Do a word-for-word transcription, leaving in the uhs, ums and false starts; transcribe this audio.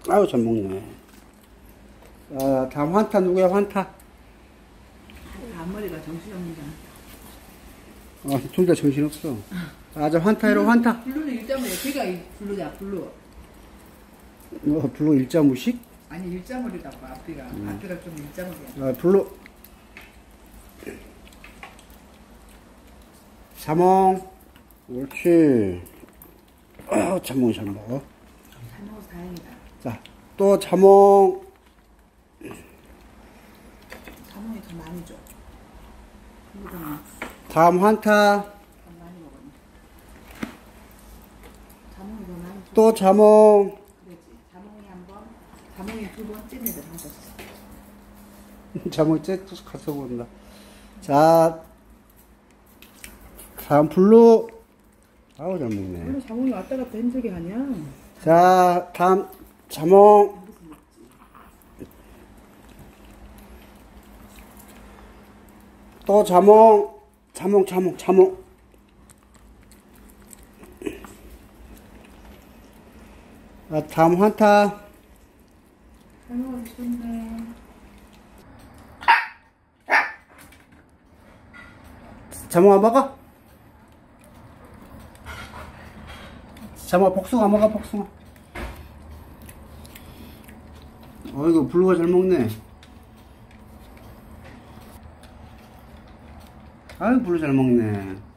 아유, 잘 먹네. 아, 다음 환타 누구야, 환타? 앞머리가 정신없는다. 아, 둘 다 정신없어. 아, 저 환타 해라, 환타. 블루는 일자머리야. 걔가 이 블루야, 블루. 어, 블루 일자무식? 아니, 일자머리라고, 앞뒤가. 음. 앞뒤가 좀 일자머리야. 아, 블루. 자몽. 옳지. 아, 자몽 잘 먹어. 잘 먹어서 다행이다. 자, 또 자몽. 자몽이 더 많이 줘. 블루가 다음 환타. 더 많이 먹었네. 자몽이 더 많이 줘. 또 자몽. 그러지. 자몽이 한 번, 자몽이 두 번 찐내서 담갔어. 자몽 째쭉 가서 본다. 자, 다음 블루. 아우, 잘 먹네. 블루 자몽이 왔다 갔다 한 적이 아니야. 자, 다음 자몽. 또 자몽. 자몽, 자몽, 자몽. 자, 다음 환타. 잘 먹어서 좋네. 자몽아 먹어? 자몽아 복숭아 먹어, 복숭아. 어이구, 블루가 잘 먹네. 아유, 블루 잘 먹네.